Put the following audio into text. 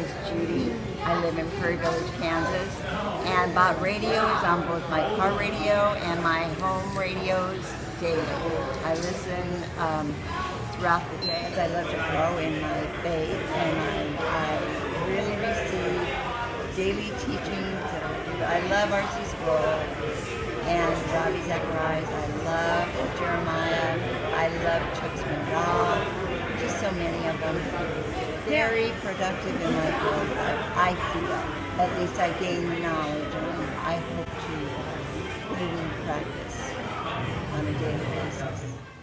is Judy. I live in Prairie Village, Kansas. And Bott Radio is on both my car radio and my home radios daily. I listen throughout the day. I love to grow in my faith, and I really receive daily teachings. I love R.C. Sproul and Ravi Zacharias. I love Jeremiah. I love Chuck Swindoll. Just so many of them. Very productive in my growth. I feel. At least I gain knowledge, and I hope to put it in practice on a daily basis.